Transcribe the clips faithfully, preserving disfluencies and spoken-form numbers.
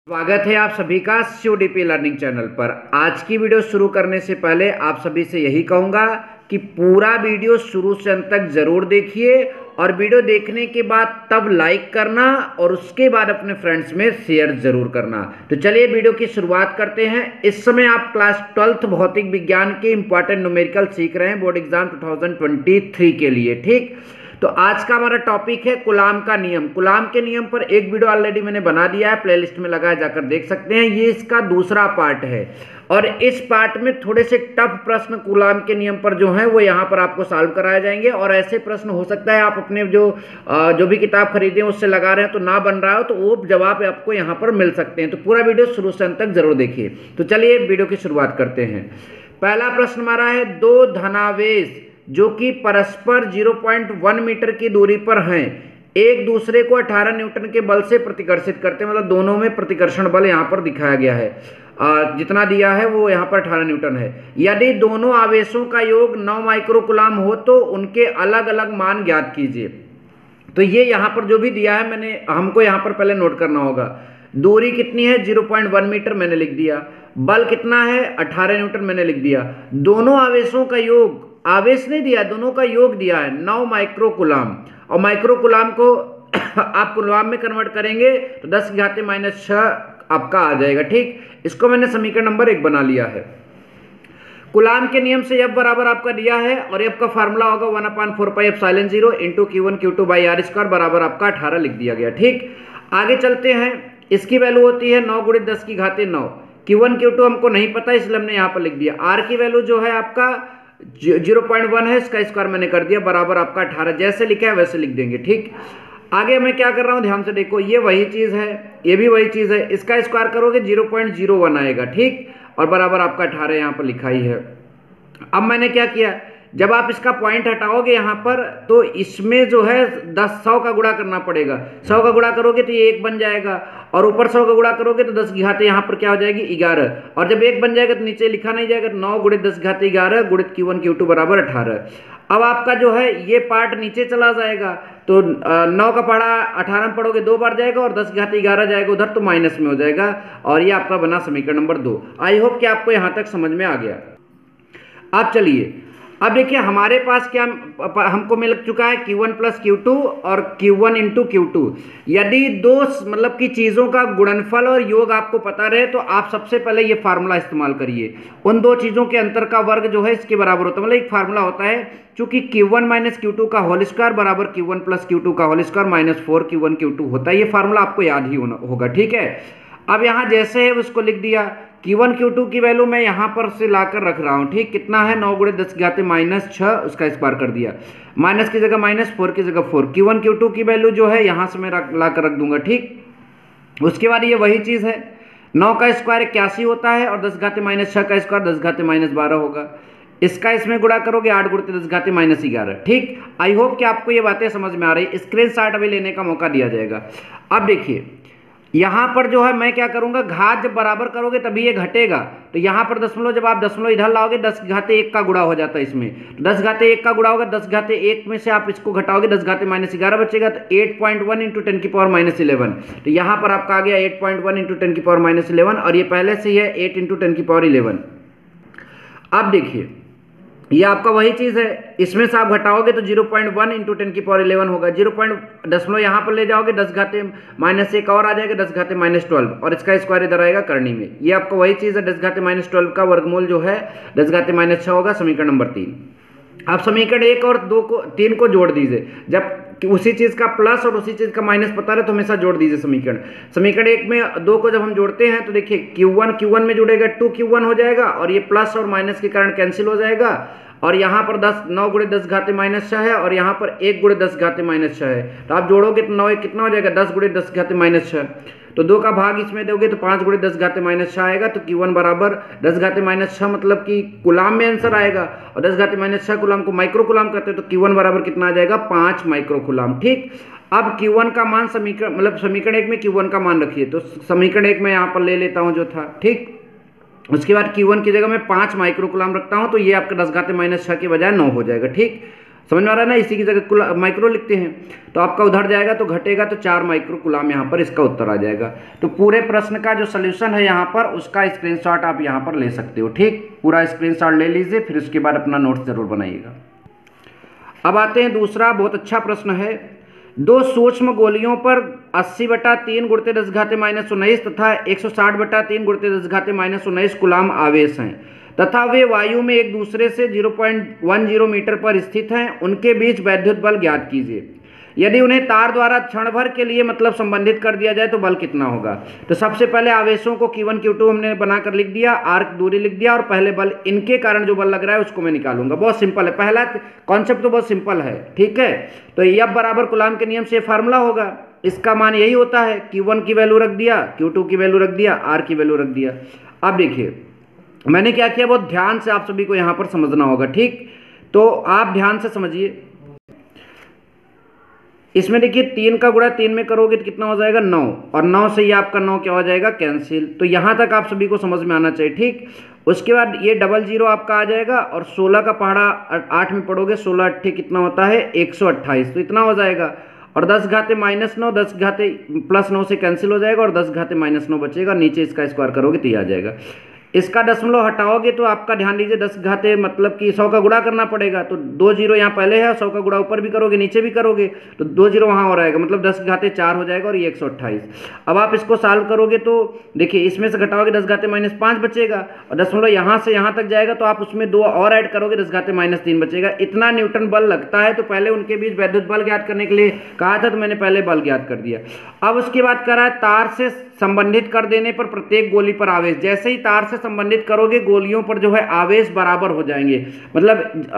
स्वागत है आप सभी का सीओडीपी लर्निंग चैनल पर। आज की वीडियो शुरू करने से पहले आप सभी से यही कहूँगा कि पूरा वीडियो शुरू से अंत तक ज़रूर देखिए और वीडियो देखने के बाद तब लाइक करना और उसके बाद अपने फ्रेंड्स में शेयर ज़रूर करना। तो चलिए वीडियो की शुरुआत करते हैं। इस समय आप क्लास ट्वेल्थ भौतिक विज्ञान के इंपॉर्टेंट न्यूमेरिकल सीख रहे हैं board exam two thousand twenty three के लिए। ठीक, तो आज का हमारा टॉपिक है कूलाम का नियम। कूलाम के नियम पर एक वीडियो ऑलरेडी मैंने बना दिया है, प्लेलिस्ट में लगाया, जाकर देख सकते हैं। ये इसका दूसरा पार्ट है और इस पार्ट में थोड़े से टफ प्रश्न कूलाम के नियम पर जो है वो यहाँ पर आपको सॉल्व कराए जाएंगे। और ऐसे प्रश्न हो सकता है आप अपने जो जो भी किताब खरीदे उससे लगा रहे हैं तो ना बन रहा हो, तो वो जवाब आपको यहाँ पर मिल सकते हैं। तो पूरा वीडियो शुरू से अंत तक जरूर देखिए। तो चलिए वीडियो की शुरुआत करते हैं। पहला प्रश्न हमारा है, दो धनावेश जो कि परस्पर ज़ीरो पॉइंट वन मीटर की दूरी पर हैं, एक दूसरे को अठारह न्यूटन के बल से प्रतिकर्षित करते हैं। मतलब दोनों में प्रतिकर्षण बल यहाँ पर दिखाया गया है, आ, जितना दिया है वो यहाँ पर अठारह न्यूटन है। यदि दोनों आवेशों का योग नौ माइक्रोकूलाम हो तो उनके अलग अलग मान ज्ञात कीजिए। तो ये यहाँ पर जो भी दिया है मैंने हमको यहाँ पर पहले नोट करना होगा। दूरी कितनी है, ज़ीरो पॉइंट वन मीटर मैंने लिख दिया। बल कितना है, अठारह न्यूटन मैंने लिख दिया। दोनों आवेशों का योग, आवेश नहीं दिया, दोनों का योग दिया है नौ माइक्रोकूलाम। और माइक्रोकूलाम को आप कूलाम में कन्वर्ट करेंगे तो दस की घाते माइनस छः आपका आ जाएगा। ठीक, इसको मैंने समीकरण नंबर एक बना लिया है। कूलाम के नियम से एफ बराबर आपका दिया है और एफ का फार्मूला होगा one upon four pi epsilon zero into Q one Q two by R square बराबर आपका अठारह लिख दिया गया। ठीक, आगे चलते हैं। इसकी वैल्यू होती है नौ गुणित दस की घाते नौ। क्यू वन क्यू टू हमको नहीं पता इसलिए हमने यहाँ पर लिख दिया। आर की वैल्यू जो है आपका ज़ीरो पॉइंट वन है, इसका स्क्वायर मैंने कर दिया बराबर आपका अठारह। जैसे लिखा है वैसे लिख देंगे। ठीक, आगे मैं क्या कर रहा हूँ ध्यान से देखो, ये वही चीज़ है, ये भी वही चीज़ है। इसका स्क्वायर करोगे ज़ीरो पॉइंट ज़ीरो वन आएगा। ठीक, और बराबर आपका अठारह यहाँ पर लिखा ही है। अब मैंने क्या किया, जब आप इसका पॉइंट हटाओगे यहाँ पर तो इसमें जो है दस सौ का गुणा करना पड़ेगा। सौ का गुणा करोगे तो ये एक बन जाएगा और ऊपर सौ का गुणा करोगे तो दस घाते यहाँ पर क्या हो जाएगी, ग्यारह। और जब एक बन जाएगा तो नीचे लिखा नहीं जाएगा, तो नौ गुणित दस घाते ग्यारह गुणित क्यू वन क्यू टू बराबर अठारह। अब आपका जो है ये पार्ट नीचे चला जाएगा तो नौ का पढ़ा अठारह में पढ़ोगे दो बार जाएगा और दस घाते ग्यारह जाएगा उधर तो माइनस में हो जाएगा। और ये आपका बना समीकरण नंबर दो। आई होप कि आपको यहाँ तक समझ में आ गया। अब चलिए, अब देखिए हमारे पास क्या हमको मिल चुका है, Q one plus Q two और Q one into Q two. यदि दो मतलब की चीज़ों का गुणनफल और योग आपको पता रहे तो आप सबसे पहले ये फार्मूला इस्तेमाल करिए। उन दो चीज़ों के अंतर का वर्ग जो है इसके बराबर होता है। मतलब एक फार्मूला होता है, चूंकि Q one minus Q two का होल स्क्वायर बराबर Q one plus Q two का whole square minus four Q one Q two होता है। ये फार्मूला आपको याद ही होगा। ठीक है, अब यहाँ जैसे है उसको लिख दिया। क्यू वन क्यू टू की वैल्यू मैं यहाँ पर से लाकर रख रहा हूँ। ठीक, कितना है, नौ गुणे दस घाते माइनस छः, उसका स्क्वायर कर दिया। माइनस की जगह माइनस, फोर की जगह four. Q one Q two की वैल्यू जो है यहाँ से मैं ला कर रख दूंगा। ठीक, उसके बाद ये वही चीज़ है, नौ का स्क्वायर इक्यासी होता है और दस घाते माइनस छः का स्क्वायर दस घाते माइनस बारह होगा। इसका इसमें गुणा करोगे आठ गुणते दस घाते माइनस ग्यारह। ठीक, आई होप कि आपको ये बातें समझ में आ रही है। स्क्रीन शॉट अभी लेने का मौका दिया जाएगा। अब देखिए यहाँ पर जो है मैं क्या करूँगा, घात जब बराबर करोगे तभी ये घटेगा। तो यहाँ पर दशमलव, जब आप दशमलव इधर लाओगे दस घाते एक का गुणा हो जाता है इसमें, तो दस घाते एक का गुणा होगा। दस घाते एक में से आप इसको घटाओगे, दस घाते माइनस ग्यारह बचेगा, तो eight point one into ten की पावर माइनस इलेवन। तो यहाँ पर आपका आ गया eight point one into ten की पावर माइनस इलेवन और ये पहले से ही है एट इंटू टेन की पावर इलेवन। अब देखिए ये आपका वही चीज़ है, इसमें से आप घटाओगे तो zero point one into ten की पावर इलेवन होगा। जीरो पॉइंट दशमलव यहाँ पर ले जाओगे, दस घाते माइनस एक और आ जाएगा, दस घाते माइनस ट्वेल्व और इसका स्क्वायर इधर आएगा करनी में। ये आपको वही चीज़ है, दस घाते माइनस ट्वेल्व का वर्गमूल जो है दस घाते माइनस छः होगा, समीकरण नंबर तीन। आप समीकरण एक और दो को तीन को जोड़ दीजिए। जब उसी चीज़ का प्लस और उसी चीज़ का माइनस पता रहे तो हमेशा जोड़ दीजिए समीकरण। समीकरण एक में दो को जब हम जोड़ते हैं तो देखिए क्यू वन क्यू वन में जुड़ेगा, टू क्यू वन हो जाएगा और ये प्लस और माइनस के कारण कैंसिल हो जाएगा। और यहाँ पर दस नौ गुणे दस घाते माइनस छः है और यहाँ पर एक गुणे दस घाते माइनस छः है। तो आप जोड़ोगे तो नौ एक कितना हो जाएगा, दस गुणे दस घाते माइनस छः। तो दो का भाग इसमें दोगे तो पाँच गुणे दस घाते माइनस छः आएगा। तो क्यू वन बराबर दस घाते माइनस छः, मतलब कि कूलाम में आंसर आएगा। और दस घाते माइनस छः कूलाम को माइक्रो कूलाम करते हैं तो क्यू वन बराबर कितना आ जाएगा, पाँच माइक्रो कूलाम। ठीक, अब क्यू वन का मान समीकरण मतलब समीकरण एक में क्यू वन का मान रखिए। तो समीकरण एक में यहाँ पर ले लेता हूँ जो था। ठीक, उसके बाद क्यू वन की जगह मैं पाँच माइक्रो कूलाम रखता हूँ तो ये आपका दस घाते माइनस छः के बजाय नौ हो जाएगा। ठीक, समझ में आ रहा है ना। इसी की जगह माइक्रो लिखते हैं तो आपका उधर जाएगा तो घटेगा तो चार माइक्रो कूलाम यहाँ पर इसका उत्तर आ जाएगा। तो पूरे प्रश्न का जो सोल्यूशन है यहाँ पर उसका स्क्रीनशॉट आप यहाँ पर ले सकते हो। ठीक, पूरा स्क्रीनशॉट ले लीजिए, फिर उसके बाद अपना नोट्स जरूर बनाइएगा। अब आते हैं दूसरा, बहुत अच्छा प्रश्न है। दो सूक्ष्म गोलियों पर अस्सी बटा तीन गुणित दस घाते माइनस उन्नीस तथा एक सौ साठ बटा तीन गुणित दस घाते माइनस उन्नीस कूलाम आवेश हैं तथा वे वायु में एक दूसरे से zero point one zero metre पर स्थित हैं। उनके बीच वैद्युत बल ज्ञात कीजिए। यदि उन्हें तार द्वारा क्षण भर के लिए मतलब संबंधित कर दिया जाए तो बल कितना होगा। तो सबसे पहले आवेशों को क्यू वन क्यू टू हमने बनाकर लिख दिया, आर्क दूरी लिख दिया, और पहले बल इनके कारण जो बल लग रहा है उसको मैं निकालूंगा। बहुत सिंपल है, पहला कॉन्सेप्ट तो बहुत सिंपल है। ठीक है, तो एफ बराबर कूलाम के नियम से फार्मूला होगा। इसका मान यही होता है, क्यू वन की वैल्यू रख दिया, क्यू टू की वैल्यू रख दिया, आर की वैल्यू रख दिया। अब देखिए मैंने क्या किया, बहुत ध्यान से आप सभी को यहाँ पर समझना होगा। ठीक, तो आप ध्यान से समझिए। इसमें देखिए तीन का गुणा तीन में करोगे तो कितना हो जाएगा, नौ, और नौ से ये आपका नौ क्या हो जाएगा, कैंसिल। तो यहाँ तक आप सभी को समझ में आना चाहिए। ठीक, उसके बाद ये डबल जीरो आपका आ जाएगा और सोलह का पहाड़ा आठ में पढ़ोगे, सोलह अट्ठे कितना होता है, एक सौ अट्ठाईस, तो इतना हो जाएगा। और दस घाते माइनस नौ, दस घाते प्लस नौ से कैंसिल हो जाएगा और दस घाते माइनस नौ बचेगा, नीचे इसका स्क्वायर करोगे तो ये आ जाएगा। इसका दशमलव हटाओगे तो आपका ध्यान दीजिए दस घाते मतलब कि सौ का गुणा करना पड़ेगा, तो दो जीरो यहाँ पहले है, सौ का गुणा ऊपर भी करोगे नीचे भी करोगे तो दो जीरो वहाँ हो रहेगा, मतलब दस घाते चार हो जाएगा और ये एक सौ अट्ठाईस। अब आप इसको सॉल्व करोगे तो देखिए इसमें से घटाओगे दस घाते माइनस पाँच बचेगा और दशमलव यहाँ से यहाँ तक जाएगा तो आप उसमें दो और ऐड करोगे, दस घाते माइनस तीन बचेगा। इतना न्यूटन बल लगता है। तो पहले उनके बीच वैद्युत बल ज्ञात करने के लिए कहा था तो मैंने पहले बल ज्ञात कर दिया। अब उसके बाद करा है तार से संबंधित कर देने पर प्रत्येक गोली पर आवेश। जैसे ही तार से संबंधित करोगे गोलियों पर जो है आवेश बराबर हो जाएंगे, मतलब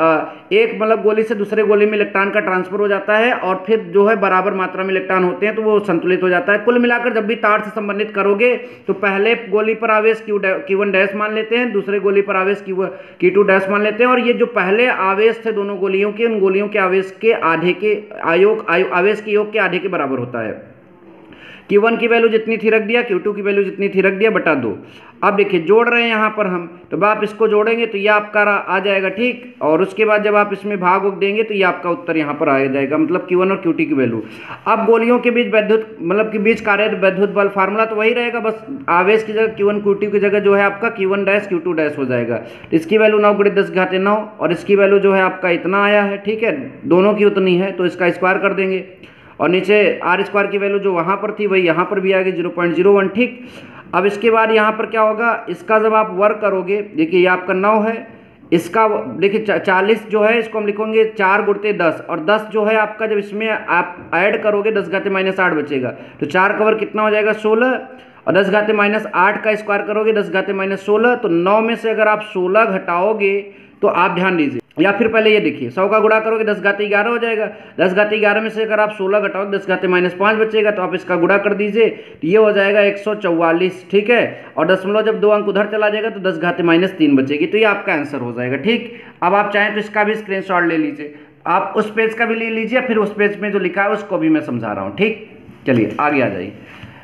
एक मतलब गोली से दूसरे गोली में इलेक्ट्रॉन का ट्रांसफर हो जाता है और फिर जो है बराबर मात्रा में इलेक्ट्रॉन होते हैं तो वो संतुलित हो जाता है। कुल मिलाकर जब भी तार से संबंधित करोगे तो पहले गोली पर आवेश क्यू वन डैश मान लेते हैं, दूसरे गोली पर आवेश क्यू टू डैश मान लेते हैं, और ये जो पहले आवेश थे दोनों गोलियों के, उन गोलियों के आवेश के आधे के आयोग आवेश के योग के आधे के बराबर होता है। क्यू वन की वैल्यू जितनी थी रख दिया, क्यू टू की वैल्यू जितनी थी रख दिया बटा दो। अब देखिए जोड़ रहे हैं यहाँ पर हम, तो आप इसको जोड़ेंगे तो ये आपका आ जाएगा। ठीक, और उसके बाद जब आप इसमें भाग उग देंगे तो ये आपका उत्तर यहाँ पर आ जाएगा, मतलब क्यू वन और क्यू टी की वैल्यू। अब गोलियों के बीच वैद्युत मतलब के बीच कार्य वैद्युत बल फार्मूला तो वही रहेगा, बस आवेश की जगह क्यू वन क्यू टी की जगह जो है आपका Q one dash Q two dash हो जाएगा। तो इसकी वैल्यू नौ गुणित दस घाते नौ और इसकी वैल्यू जो है आपका इतना आया है। ठीक है, दोनों की उतनी है तो इसका स्क्वायर कर देंगे और नीचे आर स्क्वायर की वैल्यू जो वहाँ पर थी वही यहाँ पर भी आएगी, जीरो पॉइंट जीरो वन। ठीक, अब इसके बाद यहाँ पर क्या होगा, इसका जब आप वर्क करोगे, देखिए ये आपका नौ है, इसका देखिए चालीस जो है इसको हम लिखेंगे चार गुणते दस, और दस जो है आपका जब इसमें आप ऐड करोगे दस घाते माइनस आठ बचेगा, तो चार कवर कितना हो जाएगा, सोलह, और दस घाते माइनस आठ का स्क्वायर करोगे दस घाते माइनस सोलह, तो नौ में से अगर आप सोलह घटाओगे तो आप ध्यान दीजिए, या फिर पहले ये देखिए सौ का गुणा करोगे दस घाते ग्यारह हो जाएगा, दस घाते ग्यारह में से अगर आप सोलह घटाओगे दस घाते माइनस पाँच बचेगा, तो आप इसका गुणा कर दीजिए तो ये हो जाएगा एक सौ चौवालीस। ठीक है, और दशमलव जब दो अंक उधर चला जाएगा तो दस घाते माइनस तीन बचेगी, तो ये आपका आंसर हो जाएगा। ठीक, अब आप चाहें तो इसका भी स्क्रीनशॉट ले लीजिए, आप उस पेज का भी ले लीजिए, फिर उस पेज में जो लिखा है उसको भी मैं समझा रहा हूँ। ठीक, चलिए आगे आ जाइए।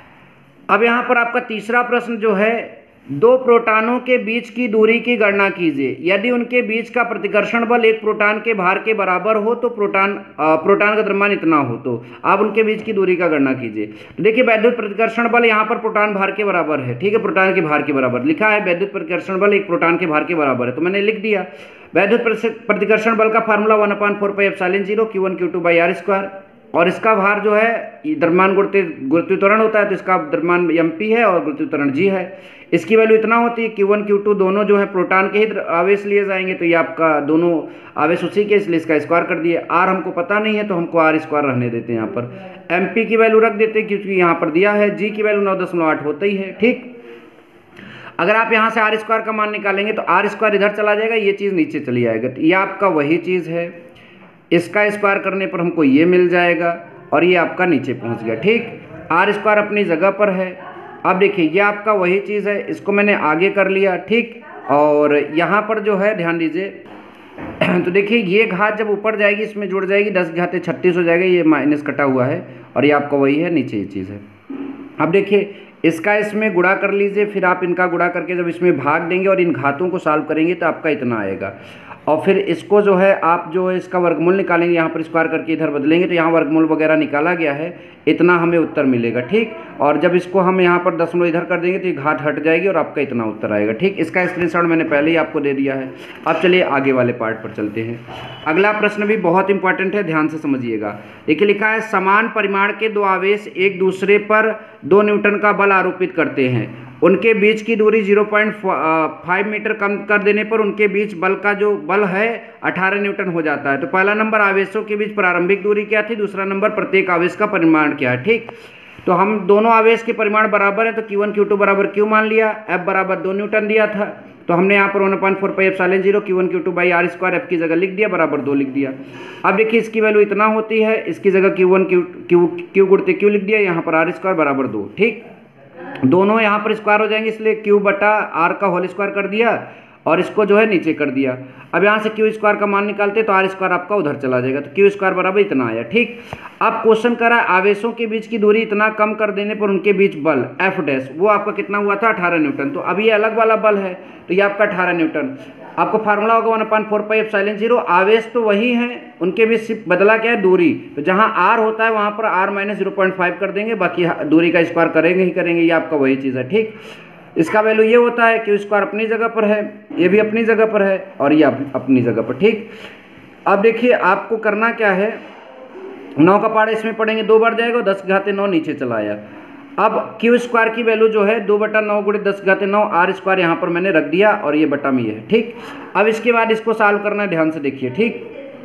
अब यहाँ पर आपका तीसरा प्रश्न जो है, दो प्रोटॉनों के बीच की दूरी की गणना कीजिए। यदि उनके बीच का प्रतिकर्षण बल एक प्रोटॉन के भार के बराबर हो तो प्रोटॉन प्रोटॉन का द्रव्यमान इतना हो, तो आप उनके बीच की दूरी का गणना कीजिए। तो देखिए वैद्युत प्रतिकर्षण बल यहाँ पर प्रोटॉन भार के बराबर है। ठीक है, प्रोटॉन के भार के बराबर लिखा है, वैद्युत प्रतिकर्षण बल एक प्रोटॉन के भार के बराबर है, तो मैंने लिख दिया। वैद्युत प्रतिकर्षण बल का formula one upon four pi epsilon zero Q one Q two by R square, और इसका भार जो है द्रव्यमान गुरुत्व गुरुत्वाकर्षण होता है तो इसका द्रव्यमान एम पी है और गुरुत्वाकर्षण जी है। इसकी वैल्यू इतना होती है, क्यू वन क्यू टू दोनों जो है प्रोटॉन के ही आवेश लिए जाएंगे, तो ये आपका दोनों आवेश उसी के, इसलिए इसका स्क्वायर कर दिए। आर हमको पता नहीं है तो हमको आर स्क्वायर रहने देते हैं, यहाँ पर एम पी की वैल्यू रख देते हैं क्योंकि यहाँ पर दिया है। जी की वैल्यू नौ दशमलव आठ होता ही है। ठीक, अगर आप यहाँ से आर स्क्वायर का मान निकालेंगे तो आर स्क्वायर इधर चला जाएगा, ये चीज़ नीचे चली आएगा, तो ये आपका वही चीज़ है, इसका स्क्वायर करने पर हमको ये मिल जाएगा और ये आपका नीचे पहुंच गया। ठीक, आर स्क्वायर अपनी जगह पर है। अब देखिए ये आपका वही चीज़ है, इसको मैंने आगे कर लिया। ठीक, और यहाँ पर जो है ध्यान दीजिए तो देखिए ये घात जब ऊपर जाएगी इसमें जुड़ जाएगी, दस घाते छत्तीस हो जाएगा, ये माइनस कटा हुआ है और ये आपका वही है, नीचे ये चीज़ है। अब देखिए इसका इसमें गुणा कर लीजिए, फिर आप इनका गुणा करके जब इसमें भाग देंगे और इन घातों को सॉल्व करेंगे तो आपका इतना आएगा। और फिर इसको जो है आप जो है इसका वर्गमूल निकालेंगे, यहाँ पर स्क्वायर करके इधर बदलेंगे तो यहाँ वर्गमूल वगैरह निकाला गया है, इतना हमें उत्तर मिलेगा। ठीक, और जब इसको हम यहाँ पर दशमलव इधर कर देंगे तो ये घात हट जाएगी और आपका इतना उत्तर आएगा। ठीक, इसका स्क्रीनशॉट मैंने पहले ही आपको दे दिया है। अब चलिए आगे वाले पार्ट पर चलते हैं। अगला प्रश्न भी बहुत इंपॉर्टेंट है, ध्यान से समझिएगा। देखिए लिखा है समान परिमाण के दो आवेश एक दूसरे पर दो न्यूटन का बल आरोपित करते हैं, उनके बीच की दूरी ज़ीरो पॉइंट फाइव मीटर कम कर देने पर उनके बीच बल का जो बल है अठारह न्यूटन हो जाता है। तो पहला नंबर आवेशों के बीच प्रारंभिक दूरी क्या थी, दूसरा नंबर प्रत्येक आवेश का परिमाण क्या है। ठीक, तो हम दोनों आवेश के परिमाण बराबर है तो क्यू वन क्यू टू बराबर क्यू मान लिया, एफ बराबर दो न्यूटन दिया था तो हमने यहाँ पर one point four pi epsilon zero Q one Q two by R square F की जगह लिख दिया, बराबर दो लिख दिया। अब देखिए इसकी वैल्यू इतना होती है, इसकी जगह Q one Q Q Q गुड़ते क्यू लिख दिया, यहाँ पर आर स्क्वायर बराबर दो। ठीक, दोनों यहाँ पर स्क्वायर हो जाएंगे इसलिए क्यू बटा आर का होल स्क्वायर कर दिया और इसको जो है नीचे कर दिया। अब यहाँ से क्यू स्क्वायर का मान निकालते तो आर स्क्वायर आपका उधर चला जाएगा, तो क्यू स्क्वायर बराबर इतना आया। ठीक, अब क्वेश्चन करा आवेशों के बीच की दूरी इतना कम कर देने पर उनके बीच बल एफ डैश वो आपका कितना हुआ था अठारह न्यूटन। तो अब ये अलग वाला बल है तो ये आपका अठारह न्यूटन। आपको फार्मूला होगा one upon four pi epsilon zero, आवेश तो वही है, उनके बीच सिर्फ बदला क्या है दूरी। तो जहाँ आर होता है वहाँ पर R minus zero point five कर देंगे, बाकी दूरी का स्क्वायर करेंगे ही करेंगे, ये आपका वही चीज़ है। ठीक, इसका वैल्यू ये होता है कि स्क्वायर अपनी जगह पर है, ये भी अपनी जगह पर है और ये अपनी जगह पर। ठीक, अब देखिए आपको करना क्या है, नौ का पारा इसमें पढ़ेंगे दो बार जाएगा, दस घाते नौ नीचे चला आया। अब क्यू स्क्वायर की वैल्यू जो है दो बटा नौ गुणे दस घाते नौ, आर स्क्वायर यहाँ पर मैंने रख दिया और ये बटा में ये है। ठीक, अब इसके बाद इसको सॉल्व करना है, ध्यान से देखिए। ठीक,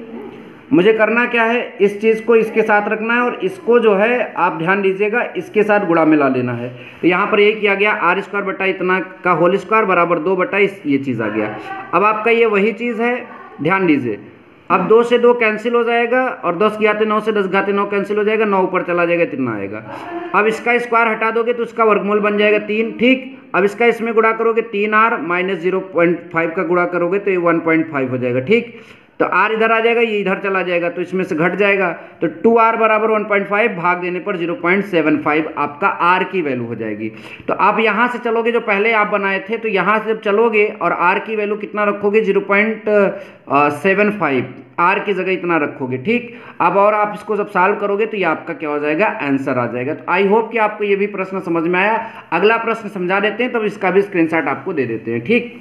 मुझे करना क्या है, इस चीज़ को इसके साथ रखना है और इसको जो है आप ध्यान दीजिएगा इसके साथ गुणा मिला लेना है। तो यहाँ पर ये किया गया आर स्क्वायर बटा इतना का होल स्क्वायर बराबर दो बटा इस ये चीज़ आ गया। अब आपका ये वही चीज़ है, ध्यान दीजिए। अब दो से दो कैंसिल हो जाएगा और दस घाते नौ से दस घाते नौ कैंसिल हो जाएगा, नौ ऊपर चला जाएगा, इतना आएगा। अब इसका स्क्वायर हटा दोगे तो इसका वर्गमूल बन जाएगा तीन। ठीक, अब इसका इसमें गुणा करोगे तीन R minus zero point five का गुणा करोगे तो ये वन पॉइंट फाइव हो जाएगा। ठीक, तो आर इधर आ जाएगा, ये इधर चला जाएगा तो इसमें से घट जाएगा, तो टू आर बराबर वन पॉइंट फाइव भाग देने पर ज़ीरो पॉइंट सेवन फाइव आपका आर की वैल्यू हो जाएगी। तो आप यहाँ से चलोगे, जो पहले आप बनाए थे, तो यहाँ से जब चलोगे और आर की वैल्यू कितना रखोगे zero point seven five, R की जगह इतना रखोगे। ठीक, अब और आप इसको जब सॉल्व करोगे तो ये आपका क्या हो जाएगा, आंसर आ जाएगा। तो आई होप कि आपको ये भी प्रश्न समझ में आया। अगला प्रश्न समझा देते हैं, तब इसका भी स्क्रीनशॉट आपको दे देते हैं। ठीक,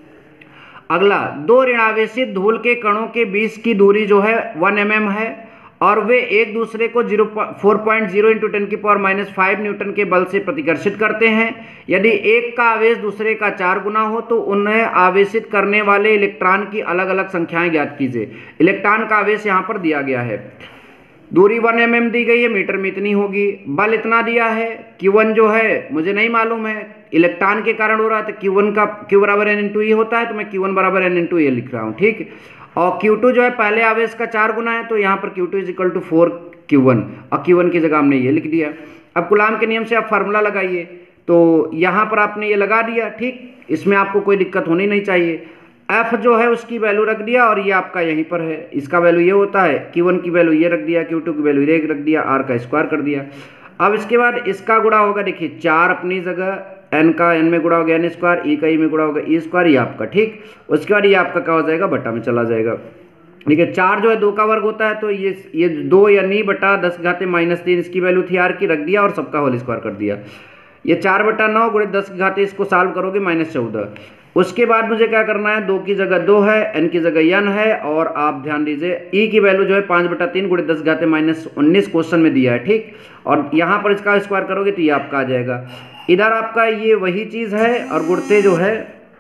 अगला, दो ऋणावेशित धूल के कणों के बीच की दूरी जो है वन एम एम है और वे एक दूसरे को zero four point zero into ten की पावर माइनस फाइव न्यूटन के बल से प्रतिकर्षित करते हैं। यदि एक का आवेश दूसरे का चार गुना हो तो उन्हें आवेशित करने वाले इलेक्ट्रॉन की अलग अलग संख्याएं ज्ञात कीजिए। इलेक्ट्रॉन का आवेश यहाँ पर दिया गया है, दूरी वन एम एम दी गई है, मीटर में इतनी होगी, बल इतना दिया है, क्यू वन जो है मुझे नहीं मालूम है, इलेक्ट्रॉन के कारण हो रहा है तो क्यू वन का क्यू बराबर एन इंटू ए होता है तो मैं क्यू वन बराबर एन इंटू ए लिख रहा हूँ। ठीक, और क्यू टू जो है पहले आवेश का चार गुना है तो यहाँ पर Q two is equal to four Q one और क्यू वन की जगह हमने ये लिख दिया। अब कूलाम के नियम से आप फार्मूला लगाइए, तो यहाँ पर आपने ये लगा दिया। ठीक, इसमें आपको कोई दिक्कत होनी नहीं चाहिए। एफ जो है उसकी वैल्यू रख दिया और ये आपका यहीं पर है, इसका वैल्यू ये होता है, क्यू वन की वैल्यू ये रख दिया, क्यू टू की वैल्यू ये रख दिया, आर का स्क्वायर कर दिया। अब इसके बाद इसका गुणा होगा, देखिए चार अपनी जगह, एन का एन में गुणा हो गया एन स्क्वायर, ई का ई में गुणा होगा ई स्क्वायर, ये आपका। ठीक, उसके बाद ये आपका क्या हो जाएगा, बटा में चला जाएगा। ठीक है, चार जो है दो का वर्ग होता है तो ये ये दो यानी बटा दस घाते माइनस तीन इसकी वैल्यू थी आर की, रख दिया और सबका होल स्क्वायर कर दिया। ये चार बटा नौ गुणे दस घाते, इसको सॉल्व करोगे माइनस चौदह। उसके बाद मुझे क्या करना है, दो की जगह दो है, एन की जगह एन है और आप ध्यान दीजिए ई की वैल्यू जो है पाँच बटा तीन गुणे दस घाते माइनस उन्नीस क्वेश्चन में दिया है। ठीक, और यहाँ पर इसका स्क्वायर करोगे तो ये आपका आ जाएगा। इधर आपका ये वही चीज़ है और गुणते जो है,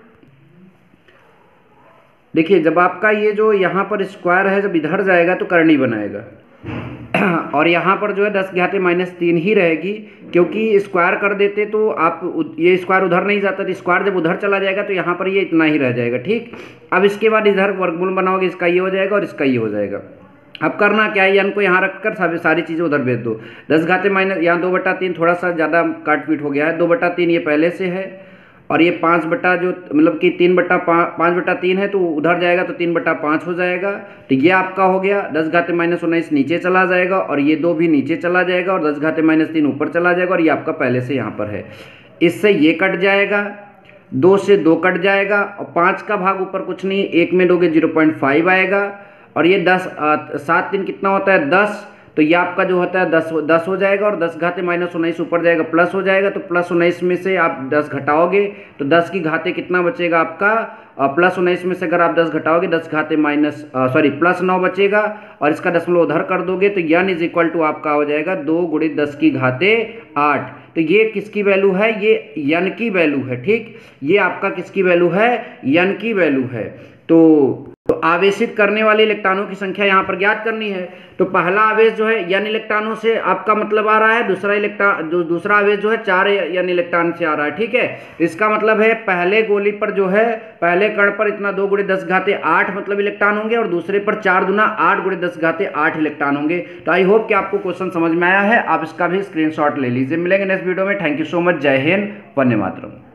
देखिए जब आपका ये जो यहाँ पर स्क्वायर है जब इधर जाएगा तो करनी बनाएगा और यहाँ पर जो है दस घाते माइनस तीन ही रहेगी, क्योंकि स्क्वायर कर देते तो आप ये स्क्वायर उधर नहीं जाता, तो स्क्वायर जब उधर चला जाएगा तो यहाँ पर ये इतना ही रह जाएगा। ठीक, अब इसके बाद इधर वर्गमूल बनाओगे, इसका ये हो जाएगा और इसका ये हो जाएगा। अब करना क्या है, एन को यहाँ रखकर सारी सारी चीज़ें उधर भेज दो। दस घाते माइनस यहाँ दो बटा तीन थोड़ा सा ज़्यादा काट पीट हो गया है, दो बटा तीन ये पहले से है और ये पाँच बटा जो मतलब कि तीन बटा पाँच बटा तीन है तो उधर जाएगा तो तीन बटा पाँच हो जाएगा। तो ये आपका हो गया, दस घाते माइनस उन्नीस नीचे चला जाएगा और ये दो भी नीचे चला जाएगा और दस घाते माइनस तीन ऊपर चला जाएगा और ये आपका पहले से यहाँ पर है, इससे ये कट जाएगा। दो से दो कट जाएगा और पाँच का भाग ऊपर कुछ नहीं, एक में दोगे जीरो पॉइंट फाइव आएगा। और ये दस, सात तीन कितना होता है दस, तो ये आपका जो होता है दस दस हो जाएगा और दस घाते माइनस उन्नीस ऊपर जाएगा प्लस हो जाएगा। तो प्लस उन्नीस में से आप दस घटाओगे तो दस की घाते कितना बचेगा आपका, प्लस उन्नीस में से अगर आप दस घटाओगे दस घाते माइनस सॉरी प्लस नौ बचेगा और इसका दशमलव उधर कर दोगे तो यन इज इक्वल टू आपका हो जाएगा दो गुणित दस की घाते आठ। तो ये किसकी वैल्यू है, ये यन की वैल्यू है। ठीक, ये आपका किसकी वैल्यू है, यन की वैल्यू है। तो तो आवेशित करने वाले इलेक्ट्रॉनों की संख्या यहाँ पर ज्ञात करनी है। तो पहला आवेश जो है यन इलेक्ट्रॉनों से आपका मतलब आ रहा है, दूसरा इलेक्ट्रॉन जो दूसरा आवेश जो है चार यन इलेक्ट्रॉन से आ रहा है। ठीक है, इसका मतलब है पहले गोली पर जो है पहले कण पर इतना दो गुणे दस घाते आठ मतलब इलेक्ट्रॉन होंगे और दूसरे पर चार दुना आठ गुणे दस घाते आठ इलेक्ट्रॉन होंगे। तो आई होप कि आपको क्वेश्चन समझ में आया है, आप इसका भी स्क्रीनशॉट ले लीजिए। मिलेंगे नेक्स्ट वीडियो में। Thank you so much. जय हिंद, वंदे मातरम।